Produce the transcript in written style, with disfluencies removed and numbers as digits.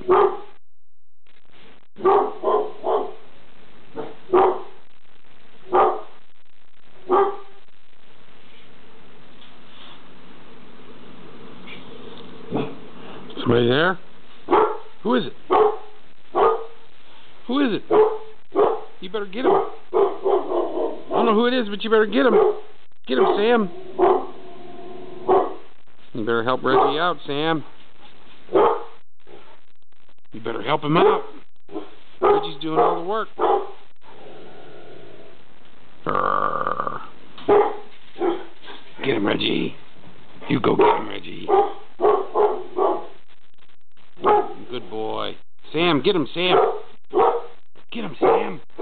Somebody there? Who is it? Who is it? You better get him. I don't know who it is, but you better get him. Get him, Sam. You better help Reggie out, Sam. You better help him out. Reggie's doing all the work. Get him, Reggie. You go get him, Reggie. Good boy. Sam, get him, Sam. Get him, Sam.